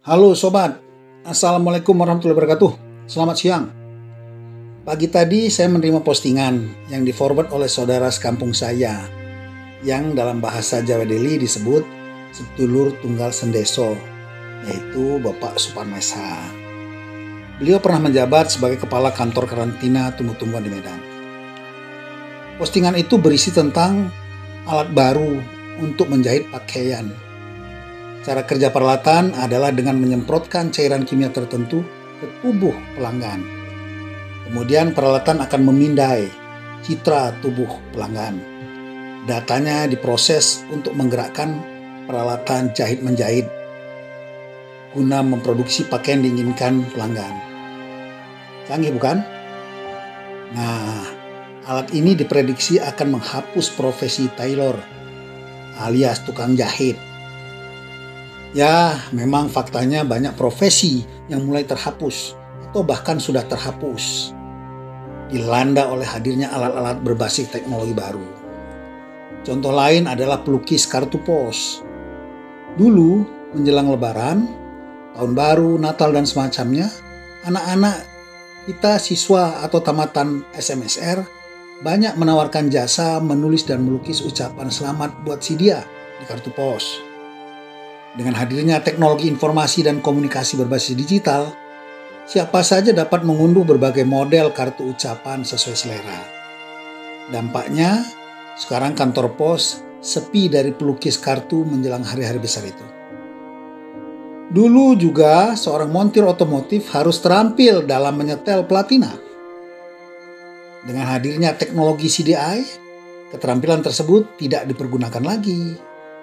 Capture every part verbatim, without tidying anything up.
Halo sobat, Assalamualaikum warahmatullahi wabarakatuh. Selamat siang. Pagi tadi saya menerima postingan yang di-forward oleh saudara sekampung saya yang dalam bahasa Jawa Deli disebut sedulur tunggal sendeso, yaitu Bapak Suparmesa. Beliau pernah menjabat sebagai kepala kantor karantina tumbuh-tumbuhan di Medan. Postingan itu berisi tentang alat baru untuk menjahit pakaian. Cara kerja peralatan adalah dengan menyemprotkan cairan kimia tertentu ke tubuh pelanggan. Kemudian peralatan akan memindai citra tubuh pelanggan. Datanya diproses untuk menggerakkan peralatan jahit-menjahit guna memproduksi pakaian diinginkan pelanggan. Canggih bukan? Nah, alat ini diprediksi akan menghapus profesi tailor alias tukang jahit. Ya, memang faktanya banyak profesi yang mulai terhapus atau bahkan sudah terhapus, dilanda oleh hadirnya alat-alat berbasis teknologi baru. Contoh lain adalah pelukis kartu pos. Dulu, menjelang Lebaran, Tahun Baru, Natal, dan semacamnya, anak-anak kita siswa atau tamatan S M S R banyak menawarkan jasa menulis dan melukis ucapan selamat buat si dia di kartu pos. Dengan hadirnya teknologi informasi dan komunikasi berbasis digital, siapa saja dapat mengunduh berbagai model kartu ucapan sesuai selera. Dampaknya, sekarang kantor pos sepi dari pelukis kartu menjelang hari-hari besar itu. Dulu juga seorang montir otomotif harus terampil dalam menyetel platina. Dengan hadirnya teknologi C D I, keterampilan tersebut tidak dipergunakan lagi.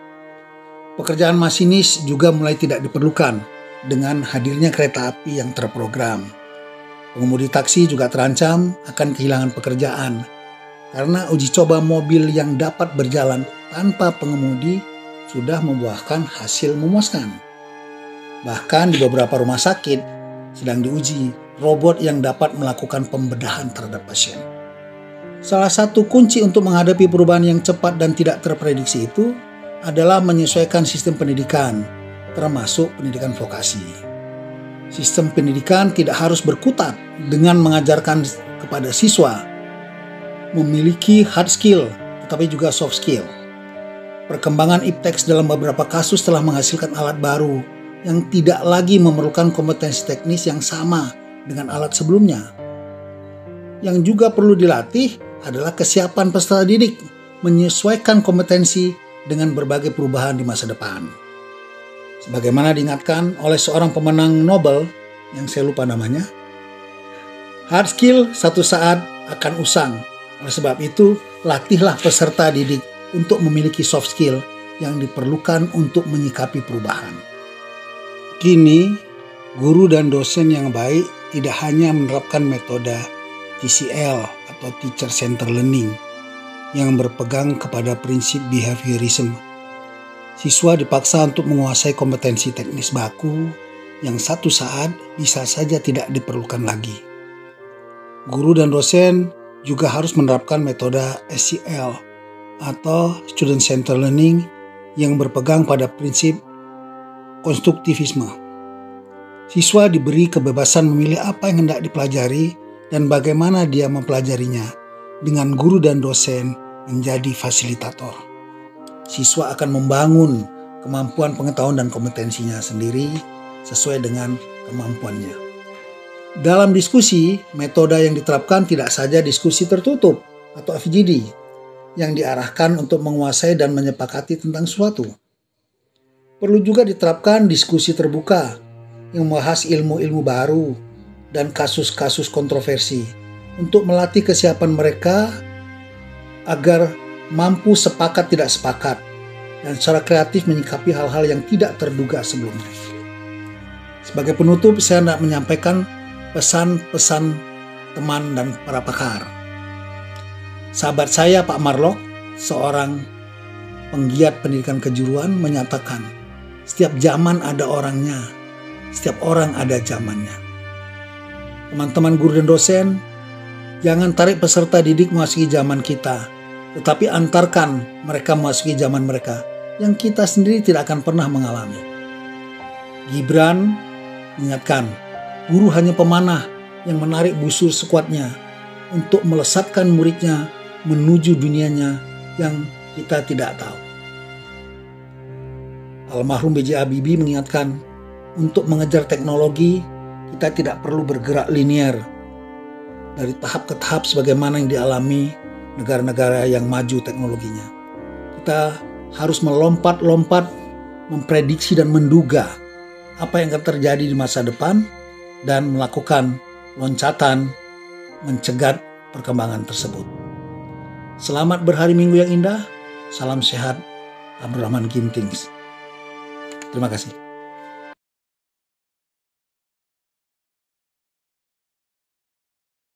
Pekerjaan masinis juga mulai tidak diperlukan dengan hadirnya kereta api yang terprogram. Pengemudi taksi juga terancam akan kehilangan pekerjaan karena uji coba mobil yang dapat berjalan tanpa pengemudi sudah membuahkan hasil memuaskan. Bahkan di beberapa rumah sakit sedang diuji robot yang dapat melakukan pembedahan terhadap pasien. Salah satu kunci untuk menghadapi perubahan yang cepat dan tidak terprediksi itu adalah menyesuaikan sistem pendidikan, termasuk pendidikan vokasi. Sistem pendidikan tidak harus berkutat dengan mengajarkan kepada siswa memiliki hard skill, tetapi juga soft skill. Perkembangan iptek dalam beberapa kasus telah menghasilkan alat baru yang tidak lagi memerlukan kompetensi teknis yang sama dengan alat sebelumnya. Yang juga perlu dilatih adalah kesiapan peserta didik menyesuaikan kompetensi dengan berbagai perubahan di masa depan. Sebagaimana diingatkan oleh seorang pemenang Nobel yang saya lupa namanya, hard skill satu saat akan usang. Oleh sebab itu, latihlah peserta didik untuk memiliki soft skill yang diperlukan untuk menyikapi perubahan. Kini, guru dan dosen yang baik tidak hanya menerapkan metode T C L atau Teacher Centered Learning yang berpegang kepada prinsip behaviorism. Siswa dipaksa untuk menguasai kompetensi teknis baku yang satu saat bisa saja tidak diperlukan lagi. Guru dan dosen juga harus menerapkan metode S C L atau Student Centered Learning yang berpegang pada prinsip konstruktivisme. Siswa diberi kebebasan memilih apa yang hendak dipelajari dan bagaimana dia mempelajarinya, dengan guru dan dosen menjadi fasilitator. Siswa akan membangun kemampuan pengetahuan dan kompetensinya sendiri sesuai dengan kemampuannya. Dalam diskusi, metode yang diterapkan tidak saja diskusi tertutup atau F G D yang diarahkan untuk menguasai dan menyepakati tentang sesuatu. Perlu juga diterapkan diskusi terbuka yang membahas ilmu-ilmu baru dan kasus-kasus kontroversi untuk melatih kesiapan mereka agar mampu sepakat tidak sepakat dan secara kreatif menyikapi hal-hal yang tidak terduga sebelumnya. Sebagai penutup, saya hendak menyampaikan pesan-pesan teman dan para pakar. Sahabat saya Pak Marlok, seorang penggiat pendidikan kejuruan, menyatakan setiap zaman ada orangnya, setiap orang ada zamannya. Teman-teman guru dan dosen, jangan tarik peserta didik memasuki zaman kita, tetapi antarkan mereka memasuki zaman mereka yang kita sendiri tidak akan pernah mengalami. Gibran mengingatkan, guru hanya pemanah yang menarik busur sekuatnya untuk melesatkan muridnya menuju dunianya yang kita tidak tahu. Almarhum B J Habibie mengingatkan, untuk mengejar teknologi, kita tidak perlu bergerak linier dari tahap ke tahap sebagaimana yang dialami negara-negara yang maju teknologinya. Kita harus melompat-lompat, memprediksi dan menduga apa yang akan terjadi di masa depan dan melakukan loncatan mencegat perkembangan tersebut. Selamat berhari Minggu yang indah. Salam sehat, Abdurrahman Gintings. Terima kasih.